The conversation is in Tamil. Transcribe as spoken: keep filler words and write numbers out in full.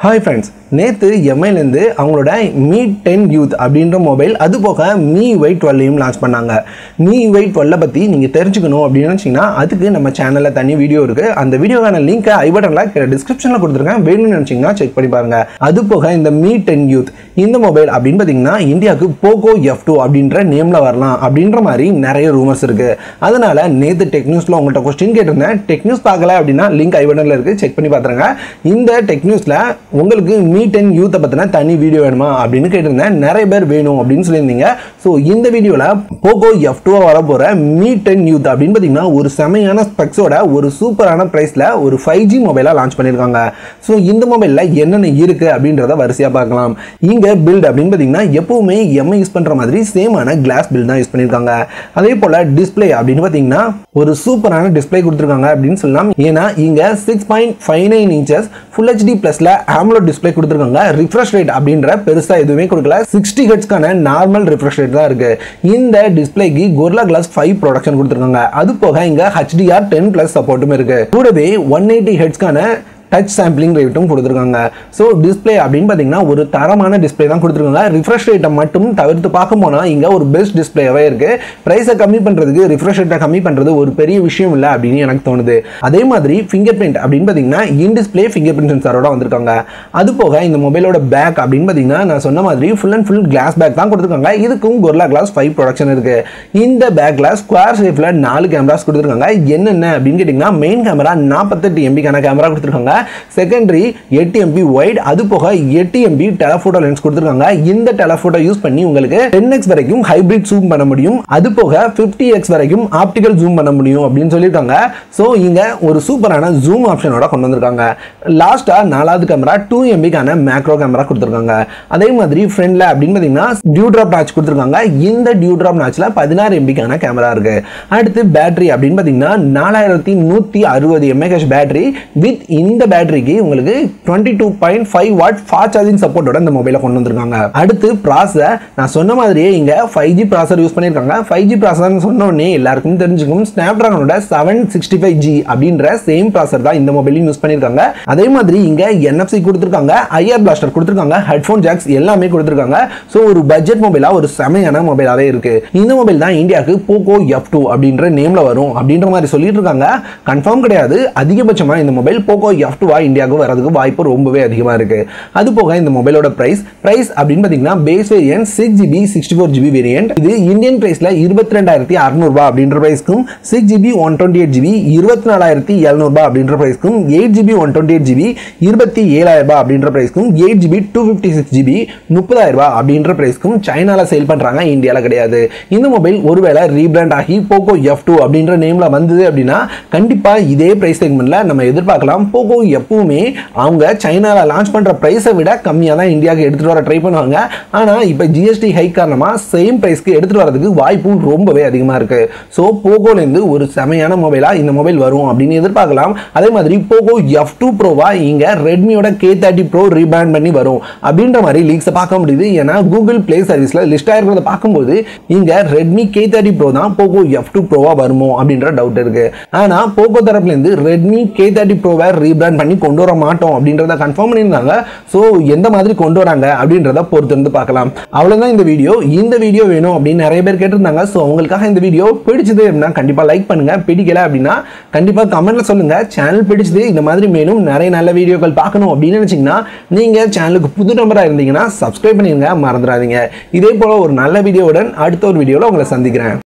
Hi friends, நேத்து எம்ஐல இருந்து அவங்களோட Mi ten Youth அப்படின்ற மொபைல் அது போக M I U I twelve launch பண்ணாங்க. M I U I twelve பத்தி நீங்க தெரிஞ்சுக்கணும் அப்படினு நினைச்சீங்கன்னா அதுக்கு நம்ம சேனல்ல தனி வீடியோ இருக்கு. அந்த வீடியோக்கான லிங்க் ஐ பட்டன்ல டிஸ்கிரிப்ஷன்ல கொடுத்திருக்கேன். வேணும்னு நினைச்சீங்கன்னா செக் பண்ணி பாருங்க. அது போக இந்த Mi ten Youth இந்த மொபைல் அப்படினு பாத்தீங்கன்னா இந்தியாக்கு Poco F two அப்படின்ற நேம்ல வரலாம் அப்படின்ற மாதிரி நிறைய ரூமர்ஸ் இருக்கு. அதனால நேத்து டெக் நியூஸ்ல உங்கள்ட்ட क्वेश्चन கேட்டிருந்தேன். டெக் நியூஸ் பார்க்கல அப்படினா லிங்க் ஐ பட்டன்ல இருக்கு. செக் பண்ணி பாத்துருங்க. இந்த டெக் நியூஸ்ல உங்களுக்கு Mi ten Youth பத்தின தனி வீடியோ வேணுமா அப்படினு கேட்டிருந்தேன். நிறைய பேர் வேணும் அப்படினு சொல்லிருந்தீங்க. சோ இந்த வீடியோல Poco F two வர போற Mi ten Youth அப்படினு பாத்தீங்கன்னா ஒரு செமையான ஸ்பெக்ஸோட ஒரு சூப்பரான பிரைஸ்ல ஒரு five G மொபைலா லான்ச் பண்ணிருக்காங்க. சோ இந்த மொபைல்ல என்னென்ன இருக்கு அப்படின்றத வரிசையா பார்க்கலாம். இங்க பில்ட் அப்படினு பாத்தீங்கன்னா எப்பவுமே M I யூஸ் பண்ற மாதிரி சேமான கிளாஸ் பில்ட் தான் யூஸ் பண்ணிருக்காங்க. அதே போல டிஸ்ப்ளே அப்படினு பாத்தீங்கன்னா ஒரு சூப்பரான டிஸ்ப்ளே கொடுத்திருக்காங்க அப்படினு சொல்லலாம். ஏனா இங்க six point five nine inches Full H D Plusல AMOLED டிஸ்ப்ளே கொடுத்திருக்காங்க. refresh rate அப்படின்ற பெருசா எதுவுமே கொடுக்கல. sixty hertz கான நார்மல் refresh rate தான் இருக்கு. இந்த டிஸ்ப்ளேக்கு Gorilla Glass five ப்ரொடக்ஷன் கொடுத்திருக்காங்க. அது போக இங்க H D R ten plus சப்போர்ட்டும் இருக்கு. கூடவே one eighty hertz கான டச் சாம்பிளிங் ரேட்டும் கொடுத்திருக்காங்க. சோ டிஸ்ப்ளே அப்படினு பாத்தீங்கன்னா ஒரு தரமான டிஸ்ப்ளே தான் கொடுத்திருக்காங்க. ரிஃப்ரெஷ் ரேட்டை மட்டும் தவிர்த்து பார்க்க போனா இங்க ஒரு பெஸ்ட் டிஸ்ப்ளேவே இருக்கு. பிரைஸை கம்மி பண்றதுக்கு ரிஃப்ரெஷ் ரேட்டை கம்மி பண்றது ஒரு பெரிய விஷயம் இல்ல அப்படின்னு எனக்கு தோணுது. அதே மாதிரி ஃபிங்கர் பிரிண்ட் அப்படினு பாத்தீங்கன்னா இன் டிஸ்ப்ளே ஃபிங்கர் பிரிண்ட் சென்சாரோட வந்திருக்காங்க. அது போக இந்த மொபைலோட பேக் அப்படினு பாத்தீங்கன்னா நான் சொன்ன மாதிரி full and full glass back தான் கொடுத்திருக்காங்க. இதுக்கும் Gorilla Glass five ப்ரொடக்ஷன் இருக்கு. இந்த பேக்ல ஸ்கொயர் ஷேப்ல நாலு கேமராஸ் கொடுத்திருக்காங்க. என்னென்ன அப்படின்னு கேட்டீங்கன்னா main camera forty-eight M B கான கேமரா கொடுத்திருக்காங்க. Secondary eight M B wide அது போக eight M B telephoto lens கொடுத்திருக்காங்க. இந்த டெலஃபோட்டோ யூஸ் பண்ணி உங்களுக்கு ten X வரைக்கும் ஹைபிரிட் ஜூம் பண்ண முடியும். அது போக fifty X வரைக்கும் ஆப்டிகல் ஜூம் பண்ண முடியும் அப்படினு சொல்லிருக்காங்க. சோ இங்க ஒரு சூப்பரான ஜூம் ஆப்ஷனோட கொண்டு வந்திருக்காங்க. லாஸ்டா நாலாவது கேமரா two M B கான மேக்ரோ கேமரா கொடுத்திருக்காங்க. அதே மாதிரி ஃப்ரண்ட்ல அப்படினு பாத்தீங்கன்னா டியூ டிராப் நாட்ச் கொடுத்திருக்காங்க. இந்த டியூ டிராப் நாட்ச்ல sixteen M B கான கேமரா இருக்கு. அடுத்து பேட்டரி அப்படினு பாத்தீங்கன்னா forty-one sixty mAh battery with இந்த பேட்டரிக்கு உங்களுக்கு twenty-two point five watt fast charging சப்போர்ட்டோட இந்த மொபைலை கொண்டு வந்திருக்காங்க. அடுத்து ப்ராசஸர் நான் சொன்ன மாதிரியே இங்க five G ப்ராசஸர் யூஸ் பண்ணிருக்காங்க. five G ப்ராசஸர்னு சொன்ன உடனே எல்லாருக்கும் தெரிஞ்சுக்கும் Snapdragonோட seven sixty-five G அப்படின்ற சேம் ப்ராசஸர் தான் இந்த மொபைலையும் யூஸ் பண்ணிருக்காங்க. அதே மாதிரி இங்க N F C கொடுத்திருக்காங்க, I R blaster கொடுத்திருக்காங்க, ஹெட்போன் ஜாக்ஸ் எல்லாமே கொடுத்திருக்காங்க. சோ ஒரு பட்ஜெட் மொபைலா ஒரு செமையான மொபைலாவே இருக்கு. இந்த மொபைல் தான் இந்தியாக்கு Poco F two அப்படின்ற நேம்ல வரும் அப்படின்ற மாதிரி சொல்லிட்டு இருக்காங்க. கன்ஃபார்ம் கிடையாது. அதிகபட்சமா இந்த மொபைல் Poco F two இந்தியாவுக்கு வரதுக்கு வாய்ப்பு ரொம்பவே அதிகமா இருக்கு. அது போக இந்த மொபைலோட பிரைஸ் பிரைஸ் அப்படின்னு பாத்தீங்கன்னா base variant six G B sixty-four G B variant இது இந்தியன் பிரைஸ்ல twenty-two thousand six hundred ரூபாய் அப்படின்ற பிரைஸ்க்கும் six G B one twenty-eight G B twenty-four thousand seven hundred ரூபாய் அப்படின்ற பிரைஸ்க்கும் eight G B one twenty-eight G B twenty-seven thousand ரூபாய் அப்படின்ற பிரைஸ்க்கும் eight G B two fifty-six G B thirty thousand ரூபாய் அப்படின்ற பிரைஸ்க்கும் சைனால சேல் பண்றாங்க, இந்தியால கிடையாது. இந்த மொபைல் ஒருவேளை ரீபிராண்ட் ஆகி Poco F two அப்படின்ற நேம்ல வந்தது அப்படின்னா கண்டிப்பா இதே பிரைஸ் செக்மெண்ட்ல நம்ம எதிர்பார்க்கலாம். Poco எப்பவுமே அவங்க சைனால லான்ச் பண்ற பிரைஸை விட கம்மியா தான் இந்தியாவுக்கு எடுத்துட்டு வர ட்ரை பண்ணுவாங்க. ஆனா இப்ப G S T ஹைக் காரணமா சேம் பிரைஸ்க்கு எடுத்துட்டு வரதுக்கு வாய்ப்பு ரொம்பவே அதிகமா இருக்கு. சோ போகோல இருந்து ஒரு செமையான மொபைலா இந்த மொபைல் வரும் அப்படின்னு எதிர்பார்க்கலாம். அதே மாதிரி Poco F two Pro-வா இங்க Redmi-யோட K thirty Pro ரீபிராண்ட் பண்ணி வரும் அப்படின்ற மாதிரி லீக்ஸ் பார்க்க முடியுது. ஏன்னா Google Play சர்வீஸ்ல லிஸ்ட் ஆயிருக்கிறத பார்க்கும்போது இங்க Redmi K thirty Pro தான் Poco F two Pro-வா வருமோ அப்படின்ற டவுட் இருக்கு. ஆனா Poco தரப்புல இருந்து Redmi K thirty Pro-வை ரீபிராண்ட் பண்ணி கொண்டு வர மாட்டோம் அப்படின்றத கன்ஃபார்ம் பண்ணியிருந்தாங்க. சோ எந்த மாதிரி கொண்டு வராங்க அப்படின்றத பொறுத்து இருந்து பார்க்கலாம். அவ்வளவுதான் இந்த வீடியோ. இந்த வீடியோ வேணும் அப்படின்னு நிறைய பேர் கேட்டிருந்தாங்க. சோ உங்களுக்காக இந்த வீடியோ பிடிச்சது அப்படின்னா கண்டிப்பா லைக் பண்ணுங்க. பிடிக்கல அப்படின்னா கண்டிப்பா கமெண்ட்ல சொல்லுங்க. சேனல் பிடிச்சது இந்த மாதிரி மேலும் நிறைய நல்ல வீடியோக்கள் பார்க்கணும் அப்படின்னு நினைச்சீங்கன்னா நீங்க சேனலுக்கு புது நம்பரா இருந்தீங்கன்னா சப்ஸ்கிரைப் பண்ணிருங்க, மறந்துடாதீங்க. இதே போல ஒரு நல்ல வீடியோவுடன் அடுத்த ஒரு வீடியோல உங்களை சந்திக்கிறேன்.